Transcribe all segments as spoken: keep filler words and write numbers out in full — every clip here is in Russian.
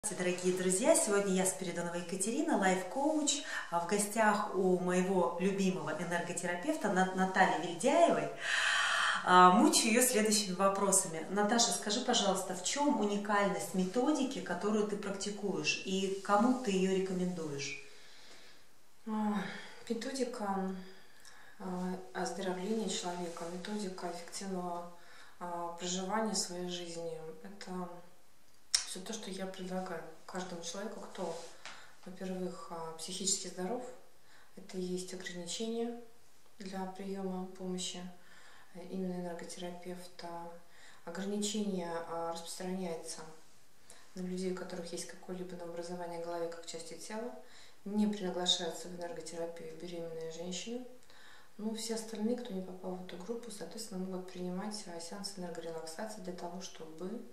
Здравствуйте, дорогие друзья! Сегодня я, Спиридонова Екатерина, лайф-коуч. В гостях у моего любимого энерготерапевта Натальи Вельдяевой. Мучаю ее следующими вопросами. Наташа, скажи, пожалуйста, в чем уникальность методики, которую ты практикуешь, и кому ты ее рекомендуешь? Методика оздоровления человека, методика эффективного проживания своей жизни – это все то, что я предлагаю каждому человеку, кто, во-первых, психически здоров, это и есть ограничения для приема помощи именно энерготерапевта. Ограничение распространяется на людей, у которых есть какое-либо образование в голове как части тела, не приглашаются в энерготерапию беременные женщины. Ну, все остальные, кто не попал в эту группу, соответственно, могут принимать сеансы энергорелаксации для того, чтобы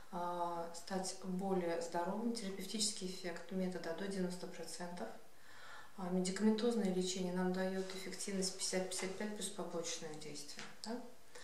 стать более здоровым. Терапевтический эффект метода до девяноста процентов. Медикаментозное лечение нам дает эффективность пятьдесят — пятьдесят пять плюс побочное действие. Да?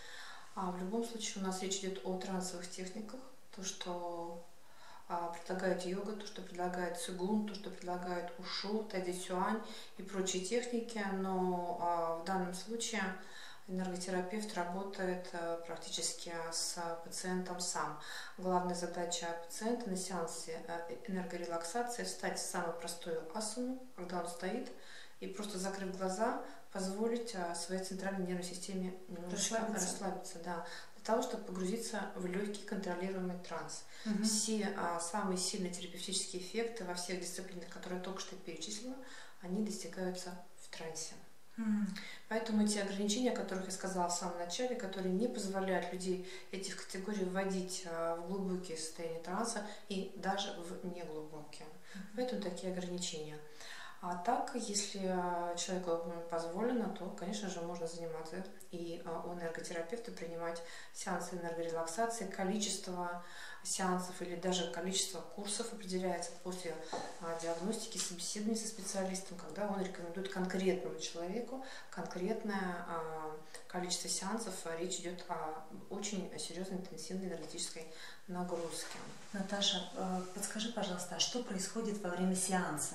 А в любом случае у нас речь идет о трансовых техниках, то, что предлагает йога, то, что предлагает цигун, то, что предлагает ушу, тайди-сюань и прочие техники, но в данном случае энерготерапевт работает практически с пациентом сам. Главная задача пациента на сеансе энергорелаксации – встать в самую простую асану, когда он стоит, и просто закрыв глаза, позволить своей центральной нервной системе расслабиться, расслабиться да, для того, чтобы погрузиться в легкий контролируемый транс. Угу. Все а, самые сильные терапевтические эффекты во всех дисциплинах, которые я только что перечислила, они достигаются в трансе. Поэтому эти ограничения, о которых я сказала в самом начале, которые не позволяют людей этих категорий вводить в глубокие состояния транса и даже в неглубокие. Mm-hmm. Поэтому такие ограничения. А так, если человеку позволено, то, конечно же, можно заниматься и у энерготерапевта принимать сеансы энергорелаксации. Количество сеансов или даже количество курсов определяется после диагностики, собеседования со специалистом, когда он рекомендует конкретному человеку конкретное количество сеансов. Речь идет о очень серьезной интенсивной энергетической нагрузке. Наташа, подскажи, пожалуйста, а что происходит во время сеанса?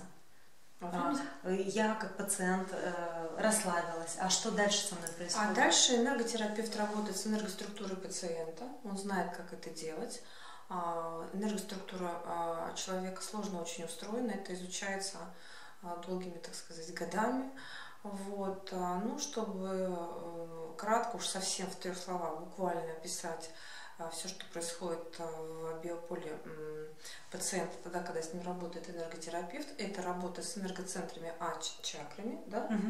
Я как пациент э, расслабилась. А что дальше со мной происходит? А дальше энерготерапевт работает с энергоструктурой пациента. Он знает, как это делать. А, энергоструктура а, человека сложно очень устроена. Это изучается а, долгими, так сказать, годами. Вот. А, ну, чтобы э, кратко, уж совсем в трех словах, буквально описать все, что происходит в биополе пациента, тогда, когда с ним работает энерготерапевт, это работа с энергоцентрами А, чакрами, да? Угу.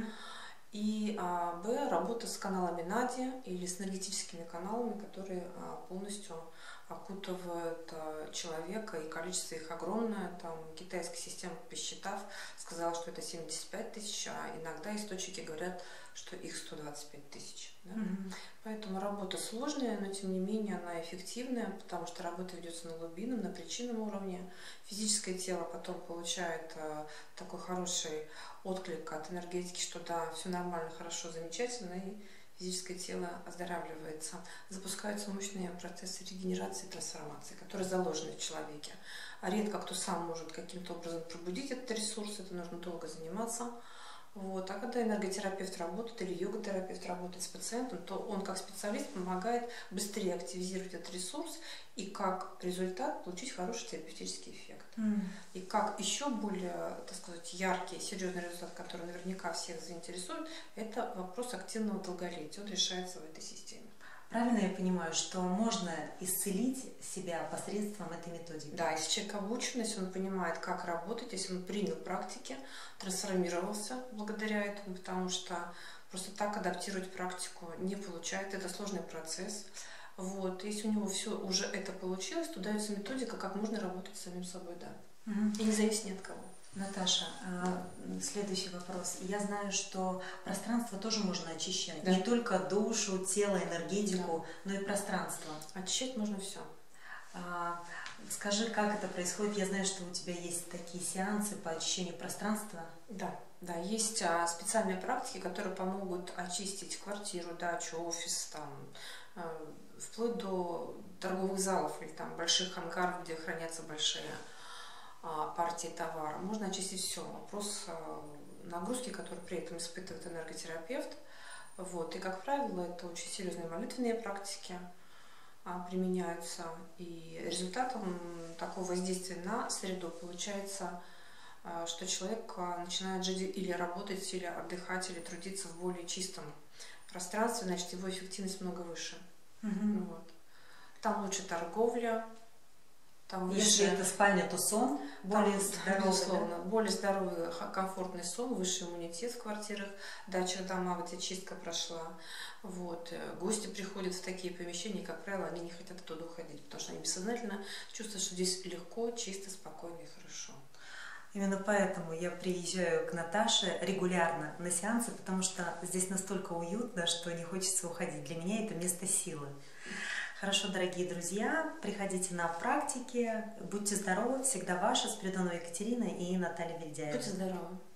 И а, Б, работа с каналами Нади или с энергетическими каналами, которые а, полностью окутывают а, человека, и количество их огромное. Там китайская система, посчитав, сказала, что это семьдесят пять тысяч, а иногда источники говорят, что их сто двадцать пять тысяч. Да? Mm-hmm. Поэтому работа сложная, но тем не менее она эффективная, потому что работа ведется на глубинном, на причинном уровне. Физическое тело потом получает а, такой хороший отклик от энергетики, что да, все нормально, хорошо, замечательно, и физическое тело оздоравливается. Запускаются мощные процессы регенерации и трансформации, которые заложены в человеке. А редко кто сам может каким-то образом пробудить этот ресурс, это нужно долго заниматься. Вот. А когда энерготерапевт работает или йога-терапевт работает с пациентом, то он как специалист помогает быстрее активизировать этот ресурс и как результат получить хороший терапевтический эффект. Mm. И как еще более, так сказать, яркий, серьезный результат, который наверняка всех заинтересует, это вопрос активного долголетия. Он решается в этой системе. Правильно я понимаю, что можно исцелить себя посредством этой методики? Да, если человек обучен, если он понимает, как работать, если он принял практики, трансформировался благодаря этому, потому что просто так адаптировать практику не получается, это сложный процесс. Вот. Если у него все уже это получилось, то дается методика, как можно работать с самим собой, да. Угу. И не зависит ни от кого. Наташа, следующий вопрос. Я знаю, что пространство тоже можно очищать. Да. Не только душу, тело, энергетику, да, но и пространство. Очищать можно все. Скажи, как это происходит? Я знаю, что у тебя есть такие сеансы по очищению пространства. Да, да, есть специальные практики, которые помогут очистить квартиру, дачу, офис, там, вплоть до торговых залов или там больших ангаров, где хранятся большие партии товара. Можно очистить все. Вопрос нагрузки, которую при этом испытывает энерготерапевт. Вот. И, как правило, это очень серьезные молитвенные практики применяются. И результатом такого воздействия на среду получается, что человек начинает жить или работать, или отдыхать, или трудиться в более чистом пространстве, значит, его эффективность много выше. Угу. Вот. Там лучше торговля. Там Если выше... это спальня, то сон более здоровый. Безусловно, да? Более здоровый, комфортный сон, высший иммунитет в квартирах, дачах, домах, где чистка прошла. Вот. Гости приходят в такие помещения, как правило, они не хотят оттуда уходить, потому что они бессознательно чувствуют, что здесь легко, чисто, спокойно и хорошо. Именно поэтому я приезжаю к Наташе регулярно на сеансы, потому что здесь настолько уютно, что не хочется уходить. Для меня это место силы. Хорошо, дорогие друзья, приходите на практики, будьте здоровы, всегда ваша Спиридонова Екатерина и Наталья Вельдяева. Будьте здоровы.